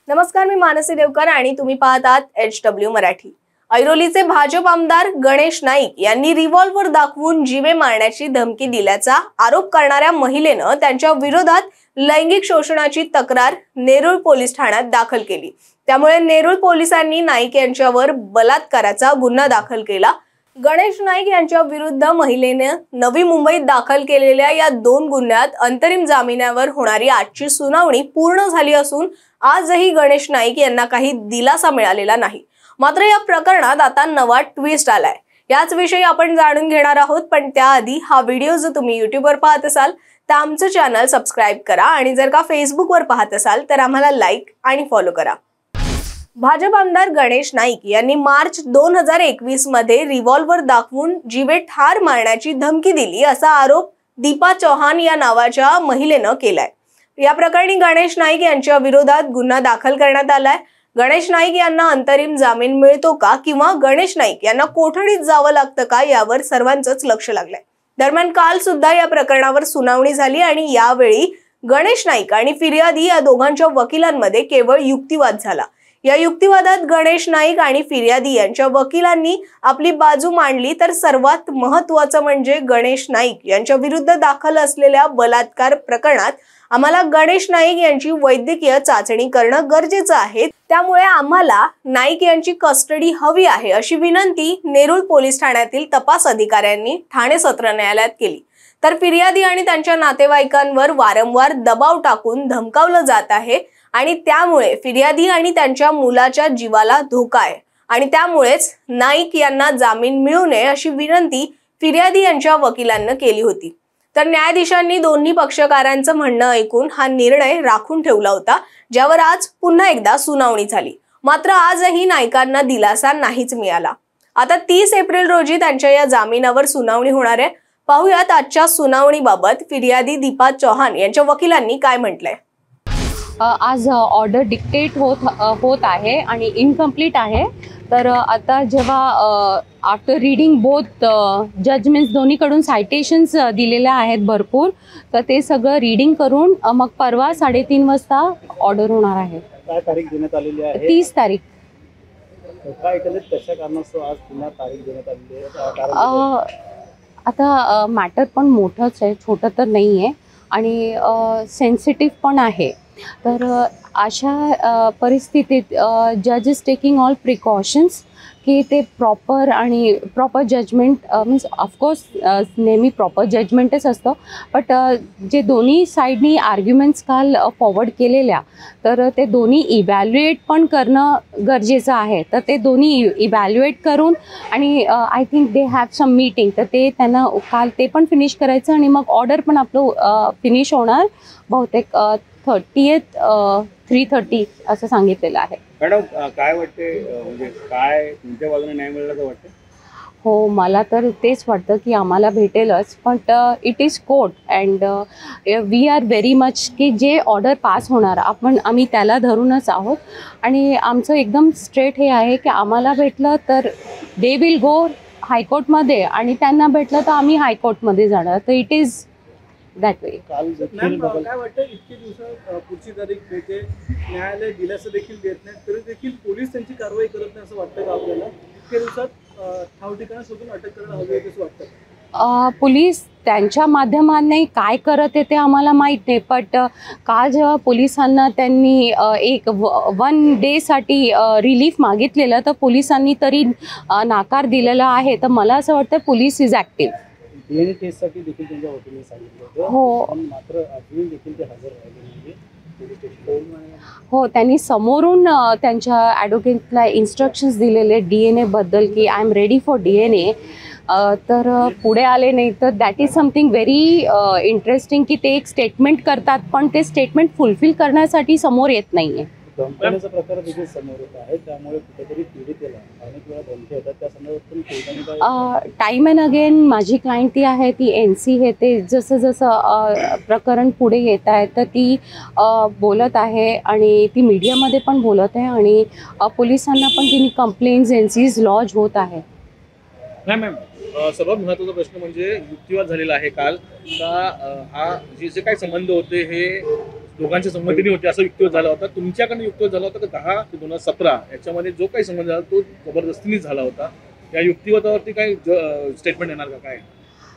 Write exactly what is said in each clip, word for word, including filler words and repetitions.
नमस्कार, मी मानसी देवकर आणि तुम्ही पाहतात एच डब्ल्यू मराठी। ऐरोलीचे भाजप आमदार गणेश नाईक यांनी रिव्हॉल्वर दाखवून जीवे मारण्याची धमकी दिल्याचा आरोप करणाऱ्या महिलेनं त्यांच्या विरोधात लैंगिक शोषणाची तक्रार नेरूळ पोलीस ठाण्यात दाखल केली। त्यामुळे नेरूळ पोलिसांनी नाईक यांच्यावर बलात्काराचा गुन्हा दाखल केला। गणेश नाईक यांच्या विरुद्ध महिलेने नवी मुंबईत दाखल केलेल्या या दोन गुन्ह्यात अंतरिम जामिनावर होणारी आजची सुनावणी पूर्ण झाली असून आजही गणेश नाईक यांना काही दिलासा मिळालेला नाही। मात्र या प्रकरणात आता नवा ट्विस्ट आलाय। याच विषयी आपण जाणून घेणार आहोत, पण त्याआधी हा व्हिडिओ जर तुम्ही यूट्यूब वर पाहत असाल तर आमचं चॅनल सबस्क्राइब करा आणि जर का फेसबुक वर पाहत असाल तर आम्हाला लाईक आणि फॉलो करा। भाजप आमदार गणेश नाईक यांनी मार्च दोन हजार एकवीस मध्ये रिव्हॉल्वर दाखवून जीवे ठार मारण्याची धमकी दिली असा आरोप दीपा चौहान या नावाच्या महिलेनं केलाय। या प्रकरणी गणेश नाईक यांच्या विरोधात गुन्हा दाखल करण्यात आलाय। गणेश नाईक यांना अंतरिम जामीन मिळतो का किंवा गणेश नाईक यांना कोठडीत जावं लागतं का यावर सर्वांचंच लक्ष लागलंय। दरम्यान काल सुद्धा या प्रकरणावर सुनावणी झाली आणि यावेळी गणेश नाईक आणि फिर्यादी या दोघांच्या वकिलांमध्ये केवळ युक्तिवाद झाला। या युक्तिवादात गणेश नाईक आणि फिर्यादी यांच्या वकिलांनी आपली बाजू मांडली, तर सर्वात महत्त्वाचं म्हणजे गणेश नाईक यांच्या विरुद्ध दाखल असलेल्या बलात्कार प्रकरणात आम्हाला गणेश नाईक यांची वैद्यकीय चाचणी करणं गरजेचं आहे, त्यामुळे आम्हाला नाईक यांची कस्टडी हवी आहे अशी विनंती नेरूळ पोलीस ठाण्यातील तपास अधिकाऱ्यांनी ठाणे सत्र न्यायालयात केली। तर फिर्यादी आणि त्यांच्या नातेवाईकांवर वारंवार दबाव टाकून धमकावलं जात आहे आणि त्यामुळे फिर्यादी आणि त्यांच्या मुलाच्या जीवाला धोका आहे आणि त्यामुळेच नाईक यांना जामीन मिळू नये अशी विनंती फिर्यादी यांच्या वकिलांना केली होती। तर न्यायाधीशांनी दोन्ही पक्षकारांचं म्हणणं ऐकून हा निर्णय राखून ठेवला होता, ज्यावर आज पुन्हा एकदा सुनावणी झाली। मात्र आजही नाईकांना दिलासा नाहीच मिळाला। आता तीस एप्रिल रोजी त्यांच्या या जामिनावर सुनावणी होणार आहे। पाहूयात आजच्या सुनावणीबाबत फिर्यादी दीपा चौहान यांच्या वकिलांनी काय म्हटलंय। आज ऑर्डर डिक्टेट होत होत आहे आणि इनकम्प्लीट आहे। तर आता जेव्हा आफ्टर रीडिंग बोथ जजमेंट्स दोन्हीकडून सायटेशन्स दिलेल्या आहेत भरपूर, तर ते सगळं रीडिंग करून मग परवा साडेतीन वाजता ऑर्डर होणार आहे। काय तारीख देण्यात आलेली आहे? तीस तारीख। काय केलं कशा कारणास्तव आज पुन्हा तारीख देण्यात आलेली आहे? आता मॅटर पण मोठंच आहे, छोटं तर नाही आहे आणि सेन्सिटिव्ह पण आहे। तर अशा परिस्थितीत जज इज टेकिंग ऑल प्रिकॉशन्स की ते प्रॉपर आणि प्रॉपर जजमेंट मीन्स ऑफकोर्स नेहमी प्रॉपर जजमेंटच असतं, बट जे दोन्ही साईडनी आर्ग्युमेंट्स काल फॉरवर्ड केलेल्या तर ते दोन्ही इव्हॅल्युएट पण करणं गरजेचं आहे। तर ते दोन्ही इव्हॅल्युएट करून आणि I think they have some meeting, तर ते त्यांना काल ते पण फिनिश करायचं आणि मग ऑर्डर पण आपलं फिनिश होणार बहुतेक थर्टीएथ थ्री थर्टी असं सांगितलेलं आहे। मॅडम काय वाटते, म्हणजे काय तुमच्या बाजूने न्याय मिळाला तर वाटतं? हो, मला तर तेच वाटतं की आम्हाला भेटेलच, but it is court and we are very much की जे ऑर्डर पास होणार आपण आम्ही त्याला धरूनच आहोत आणि आमचं एकदम स्ट्रेट हे आहे की आम्हाला भेटलं तर दे विल गो हायकोर्टमध्ये आणि त्यांना भेटलं तर आम्ही हायकोर्टमध्ये जाणार। तर इट इज दॅट वे। काल काय वाटतं इतके दिवस पुढची तारीख देते, न्यायालय दिलासा देखील देत नाही, तरी देखील पोलीस त्यांची कारवाई करत नाही असं वाटतं का आपल्याला? इतके दिवसात ठाव ठिकाणा शोधून अटक करणं हवी आहे असं वाटतं? पोलीस त्यांच्या माध्यमाने काय करत आहे ते आम्हाला माहीत नाही, बट काल जेव्हा पोलिसांना त्यांनी एक वन डेसाठी रिलीफ मागितलेलं तर पोलिसांनी तरी नाकार दिलेला आहे। तर मला असं वाटतं पोलीस इज ॲक्टिव्ह। डीएनए टेस्टसाठी देखील त्यांच्या वकिलांनी सांगितलं होतं, हो, मात्र अजून देखील ते हजर राहिले नाही पोलीस स्टेशनला। हो, त्यांनी समोरून त्यांच्या ॲडव्होकेटला इन्स्ट्रक्शन्स दिलेले डी एन एबद्दल की I am ready for D N A, तर पुढे आले नाही। तर that is something very interesting की ते एक स्टेटमेंट करतात पण ते स्टेटमेंट फुलफिल करण्यासाठी समोर येत नाही आहे। धमकावण्याचा प्रकार देखील समोर येत आहे, त्यामुळे कुठेतरी पीडितेला अनेक वेळा धमकी येतात, त्या संदर्भात टाईम अँड अगेन माझी क्लायंट ती आहे ती एन सी हे ते जसं जसं प्रकरण पुढे येत आहे तर ती बोलत आहे आणि ती मीडियामध्ये पण बोलत आहे आणि पोलिसांना पण तिने कंप्लेंट्स एन सीज लॉज होत आहे। नाही मॅम, सर्वात महत्त्वाचा प्रश्न म्हणजे युक्तिवाद झालेला आहे काल का हा जे जे काही संबंध होते हे दोघांच्या संमतीने होते असं युक्तिवाद झाला होता. तुमच्याकडनं युक्तिवाद झाला होता की दहा ते दोन हजार सतरा याच्यामध्ये जो काही संबंध झाला तो जबरदस्तीने झाला होता. या युक्तिवादावरती काय स्टेटमेंट येणार का काय?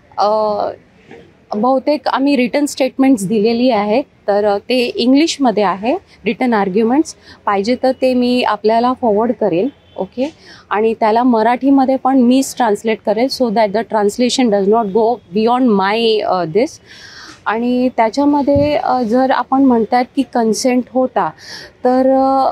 अ, बहुतेक आम्ही रिटर्न स्टेटमेंट्स दिलेली आहेत, तर ते इंग्लिशमध्ये आहे रिटर्न आर्ग्युमेंट्स. पाहिजे तर ते मी आपल्याला फॉरवर्ड करेल. ओके, आणि त्याला मराठीमध्ये पण मीच ट्रान्सलेट करेल so that the translation does not go beyond my this. आणि त्याच्यामध्ये अ, जर आपण म्हणतात की कन्सेंट होता, तर अ,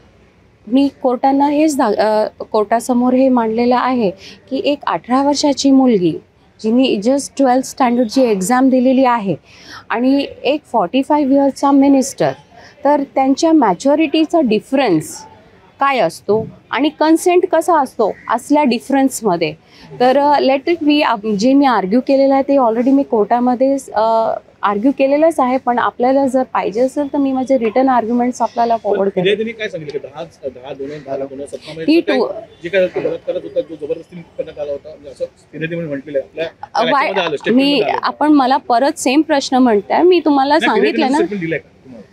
मी कोर्टांना हेच दा अ, कोर्टासमोर हे मांडलेलं आहे की एक अठरा वर्षाची मुलगी जिने जस्ट ट्वेल्थ स्टँडर्डची एक्झाम दिलेली आहे आणि एक फॉर्टी फाईव्ह इयर्सचा मिनिस्टर, तर त्यांच्या मॅच्युरिटीचा डिफरन्स काय असतो आणि कन्सेंट कसा असतो असल्या डिफरन्समध्ये. तर लेट इट बी, जे मी आर्ग्यू केलेलं आहे ते ऑलरेडी मी कोर्टामध्ये आर्ग्यू केलेलंच आहे, पण आपल्याला जर पाहिजे असेल तर मी माझे रिटर्न आर्ग्युमेंट्स आपल्याला फॉरवर्ड करेन. फिर्यादीने काय सांगितलं की दहा दहा दोन दहा दोन सतरा ती मध्ये टू जे काय करत होता जो जबरदस्तीने करण्यात आला होता म्हणजे असं फिर्यादीने म्हटलेलं आहे. आपल्या वाय याच्यामध्ये आलं, मी स्टेटमेंटमध्ये आलं. आपण मला परत सेम प्रश्न म्हणताय, मी तुम्हाला नाही, सांगितलं फिर्यादीने ना, statement दिलंय का तुम्हाला?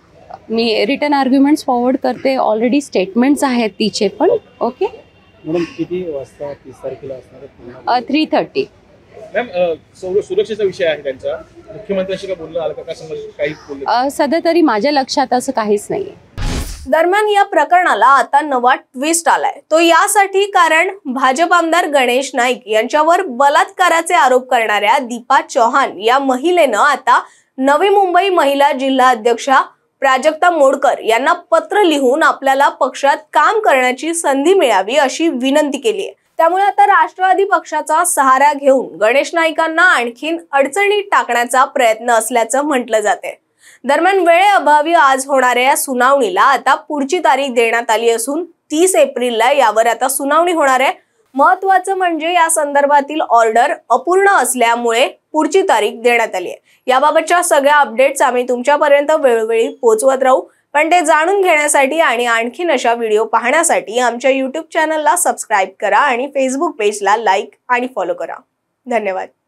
मी रिटर्न आर्ग्युमेंट्स फॉरवर्ड करते. ऑलरेडी स्टेटमेंट्स आहेत तिचे पण. ओके, म्हणून किती वाजता तीस तारखेला असणार? Three thirty. मॅम, अ, सौ- सुरक्षेचा विषय आहे त्यांचा. मुख्यमंत्र्यांशी काय बोलणं आलं का? काय समज काही बोलले? सध्या तरी माझ्या लक्षात असं काहीच नाही आहे. दरम्यान या प्रकरणाला आता नवा ट्विस्ट आलाय. तो यासाठी कारण भाजप आमदार गणेश नाईक यांच्यावर बलात्काराचे आरोप करणाऱ्या दीपा चौहान या महिलेनं आता नवी मुंबई महिला जिल्हा अध्यक्षा प्राजक्ता मोडकर यांना पत्र लिहून आपल्याला पक्षात काम करण्याची संधी मिळावी अशी विनंती केली आहे. त्यामुळे आता राष्ट्रवादी पक्षाचा सहारा घेऊन गणेश नाईकांना आणखीन अडचणीत टाकण्याचा प्रयत्न असल्याचं म्हटलं जाते. दरम्यान वेळेअभावी आज होणाऱ्या या सुनावणीला आता पुढची तारीख देण्यात आली असून तीस एप्रिलला यावर आता सुनावणी होणार आहे. महत्वाचं म्हणजे या संदर्भातील ऑर्डर अपूर्ण असल्यामुळे पुढची तारीख देण्यात आली आहे. याबाबतच्या सगळ्या अपडेट्स आम्ही तुमच्यापर्यंत वेळोवेळी पोहोचवत राहू, पण ते जाणून घेण्यासाठी आणि आणखीन अशा व्हिडिओ पाहण्यासाठी आमच्या यूट्यूब चॅनलला सबस्क्राईब करा आणि फेसबुक पेजला लाईक आणि फॉलो करा. धन्यवाद.